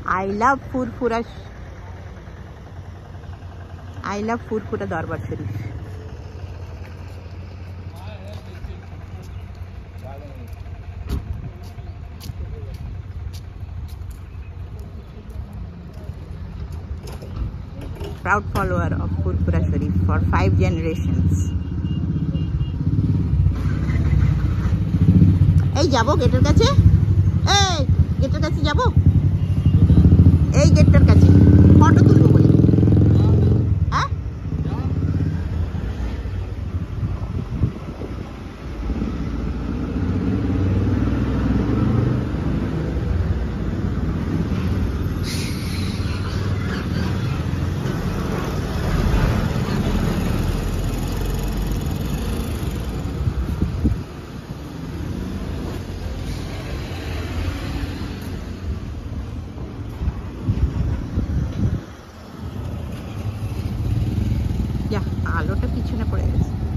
I love ফুরফুরা দরবার শরীফ। Proud follower of Furfura Sharif for 5 generations. এই যাবো গেটের কাছে, এই গেটের কাছে যাবো, এই গেটটার কাছে ফটো তুলবো বলে। হ্যাঁ আলোটা পিছনে পড়ে গেছে।